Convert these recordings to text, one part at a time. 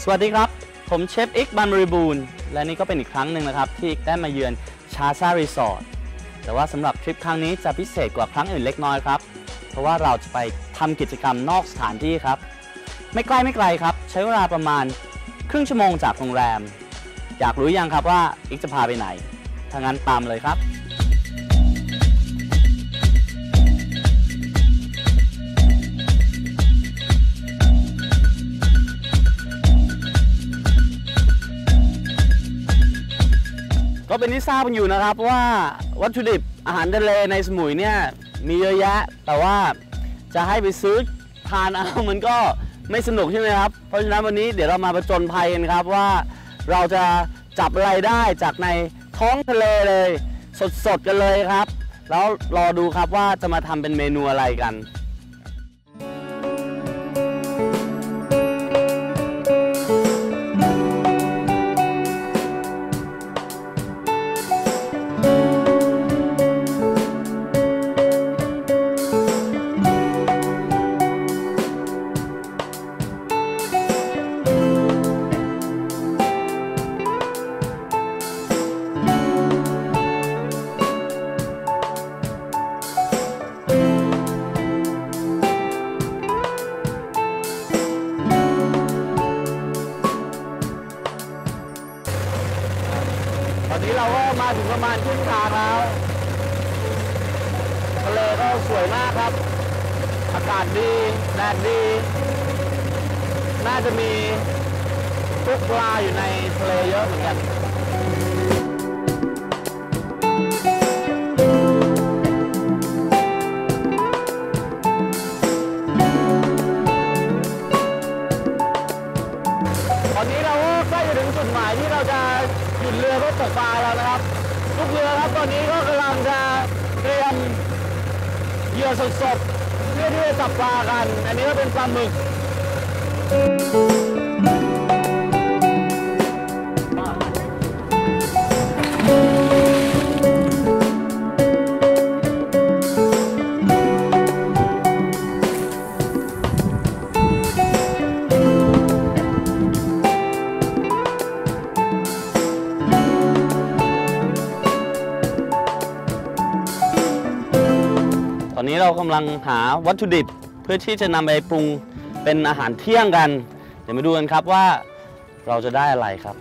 สวัสดีครับผมเชฟอิกบันบริบูรณ์และนี่ก็เป็นอีกครั้งหนึ่งนะครับที่อิกได้มาเยือน ShaSa Resort แต่ว่าสำหรับทริปครั้งนี้จะพิเศษกว่าครั้งอื่นเล็กน้อยครับเพราะว่าเราจะไปทำกิจกรรมนอกสถานที่ครับไม่ไกลครับใช้เวลาประมาณครึ่งชั่วโมงจากโรงแรมอยากรู้ยังครับว่าอิกจะพาไปไหนถ้างั้นตามเลยครับก็เป็นที่ทราบกันอยู่นะครับว่าวัตถุดิบอาหารทะเลในสมุยเนี่ยมีเยอะแยะแต่ว่าจะให้ไปซื้อทานเอามันก็ไม่สนุกใช่ไหมครับเพราะฉะนั้นวันนี้เดี๋ยวเรามาผจญภัยกันครับว่าเราจะจับอะไรได้จากในท้องทะเลเลยสดๆกันเลยครับแล้วรอดูครับว่าจะมาทำเป็นเมนูอะไรกันตอนนี้เราก็มาถึงประมาณครึ่งทางแล้วทะเลก็สวยมากครับอากาศดีแดดดีน่าจะมีทุกปลาอยู่ในทะเลเยอะเหมือนกันตอนนี้เราก็ใกล้จะถึงจุดหมายที่เราจะหยุดเรือเพื่อตกปลาแล้วนะครับทุกเรือครับตอนนี้ก็กำลังจะเตรียมเหยื่อสดๆเพื่อที่จะจับปลากันอันนี้ก็เป็นปลาหมึกตอนนี้เรากำลังหาวัตถุดิบเพื่อที่จะนำไปปรุงเป็นอาหารเที่ยงกันเดี๋ยวมาดูกันครับว่าเราจะได้อะไรครับ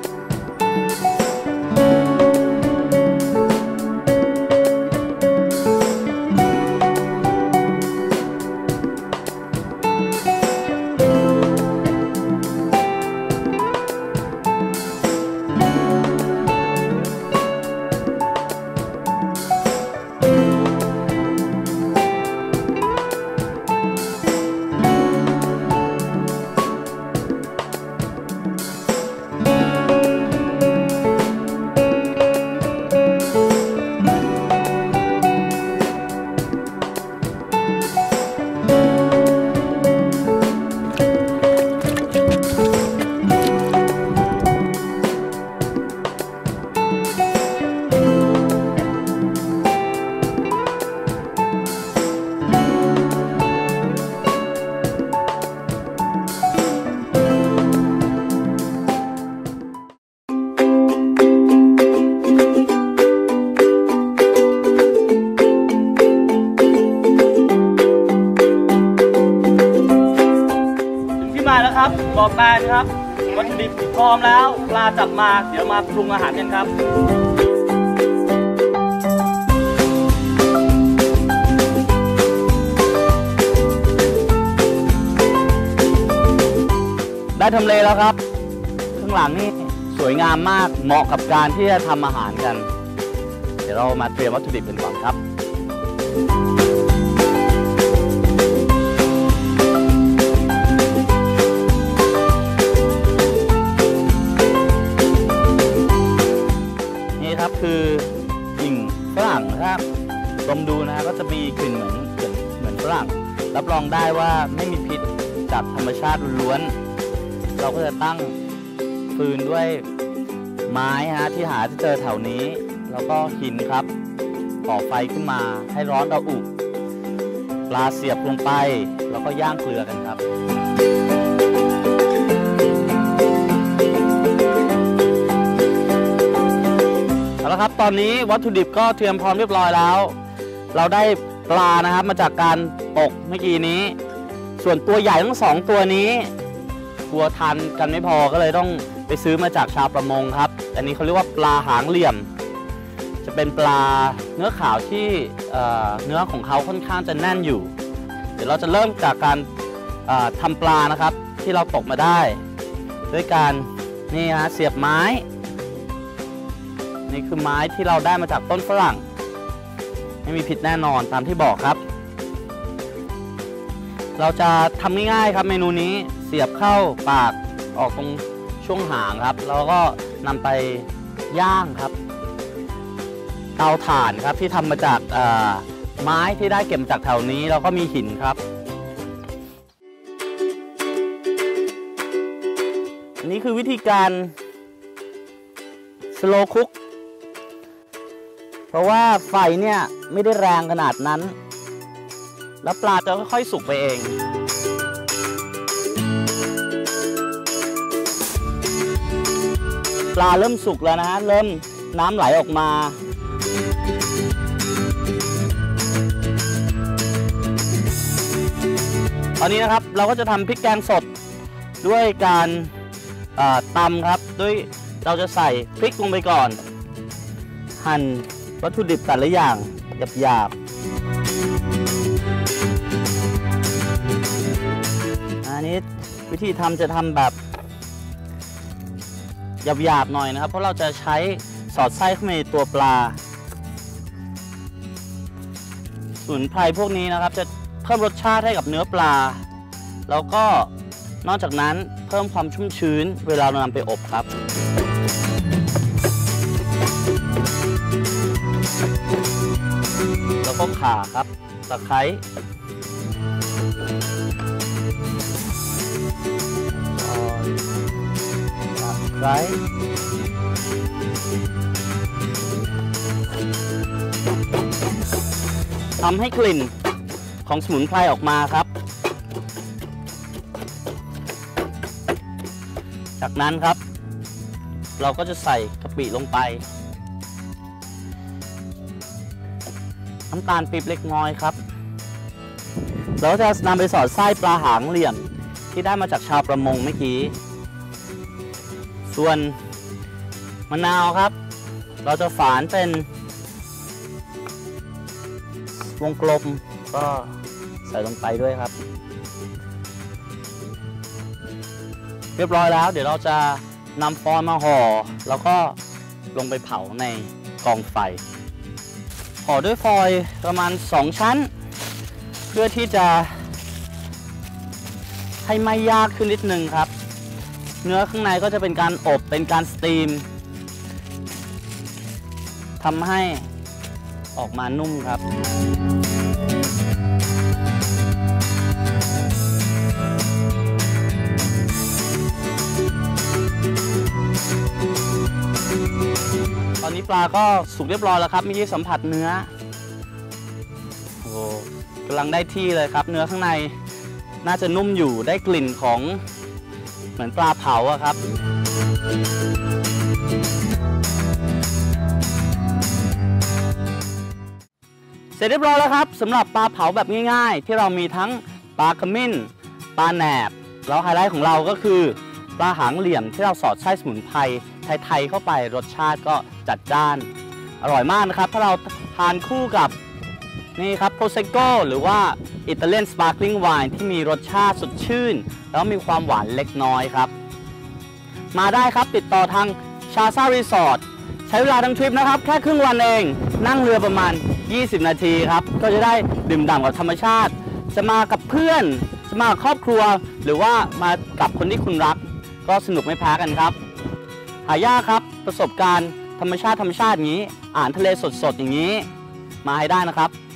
มาแล้วครับบ่อแปนครับวัตถุดิบพร้อมแล้วปลาจับมาเดี๋ยวมาปรุงอาหารกันครับได้ทำเลแล้วครับข้างหลังนี่สวยงามมากเหมาะกับการที่จะทำอาหารกันเดี๋ยวเรามาเตรียมวัตถุดิบกันก่อนครับคือหญิงฝรั่งนะครับลองดูนะก็จะมีกลิ่นเหมือนฝรั่งรับรองได้ว่าไม่มีพิษจากธรรมชาติล้วนเราก็จะตั้งฟืนด้วยไม้ที่เจอแถวนี้แล้วก็หินครับก่อไฟขึ้นมาให้ร้อนระอุปลาเสียบลงไปแล้วก็ย่างเกลือกันครับละครับตอนนี้วัตถุดิบก็เตรียมพร้อมเรียบร้อยแล้วเราได้ปลานะครับมาจากการตกเมื่อกี้นี้ส่วนตัวใหญ่ทั้ง2ตัวนี้กลัวทานกันไม่พอก็เลยต้องไปซื้อมาจากชาวประมงครับอันนี้เขาเรียกว่าปลาหางเหลี่ยมจะเป็นปลาเนื้อขาวที่เนื้อของเขาค่อนข้างจะแน่นอยู่เดี๋ยวเราจะเริ่มจากการทำปลานะครับที่เราตกมาได้ด้วยการนี่ฮะเสียบไม้นี่คือไม้ที่เราได้มาจากต้นฝรั่งไม่มีพิษแน่นอนตามที่บอกครับเราจะทำง่ายๆครับเมนูนี้เสียบเข้าปากออกตรงช่วงหางครับแล้วก็นำไปย่างครับเตาถ่านครับที่ทำมาจากไม้ที่ได้เก็บจากแถวนี้แล้วก็มีหินครับอันนี้คือวิธีการสโลว์คุกเพราะว่าไฟเนี่ยไม่ได้แรงขนาดนั้นแล้วปลาจะค่อยๆสุกไปเองปลาเริ่มสุกแล้วนะฮะเริ่มน้ำไหลออกมาตอนนี้นะครับเราก็จะทำพริกแกงสดด้วยการตำครับด้วยเราจะใส่พริกลงไปก่อนหั่นวัตถุดิบแต่ละอย่างหยาบๆอันนี้วิธีทำจะทำแบบหยาบๆหน่อยนะครับเพราะเราจะใช้สอดไส้เข้าไปในตัวปลาสมุนไพรพวกนี้นะครับจะเพิ่มรสชาติให้กับเนื้อปลาแล้วก็นอกจากนั้นเพิ่มความชุ่มชื้นเวลาเรานำไปอบครับแล้วก็ข่าครับตะไคร้ทำให้กลิ่นของสมุนไพรออกมาครับจากนั้นครับเราก็จะใส่กะปิลงไปน้ำตาลปี๊บเล็กน้อยครับเราจะนำไปสอดไส้ปลาหางเหลี่ยมที่ได้มาจากชาวประมงเมื่อกี้ส่วนมะนาวครับเราจะฝานเป็นวงกลมก็ใส่ลงไปด้วยครับเรียบร้อยแล้วเดี๋ยวเราจะนำฟอยล์มาห่อแล้วก็ลงไปเผาในกองไฟห่อด้วยฟอยล์ประมาณ2ชั้นเพื่อที่จะให้ไม่ยากขึ้นนิดนึงครับเนื้อข้างในก็จะเป็นการอบเป็นการสตีมทำให้ออกมานุ่มครับตอนนี้ปลาก็สุกเรียบร้อยแล้วครับเมื่อกี้สัมผัสเนื้อโอ้กำลังได้ที่เลยครับเนื้อข้างในน่าจะนุ่มอยู่ได้กลิ่นของเหมือนปลาเผาอะครับเสร็จเรียบร้อยแล้วครับสำหรับปลาเผาแบบง่ายๆที่เรามีทั้งปลาขมิ้นปลาแหนบแล้วไฮไลท์ของเราก็คือปลาหางเหลี่ยมที่เราสอดไส้สมุนไพรไทยๆเข้าไปรสชาติก็จัดจ้านอร่อยมากนะครับถ้าเราทานคู่กับนี่ครับโพเซโก้หรือว่าอิตาเลียนสปาร์คลิงไวน์ที่มีรสชาติสดชื่นแล้วมีความหวานเล็กน้อยครับมาได้ครับติดต่อทาง ShaSa Resort ใช้เวลาทั้งทริปนะครับแค่ครึ่งวันเองนั่งเรือประมาณ20 นาทีครับก็จะได้ดื่มด่ำกับธรรมชาติจะมากับเพื่อนจะมากับครอบครัวหรือว่ามากับคนที่คุณรักก็สนุกไม่แพ้กันครับหายากครับประสบการณ์ธรรมชาติอย่างนี้อาหารทะเลสดๆอย่างนี้มาให้ได้นะครับ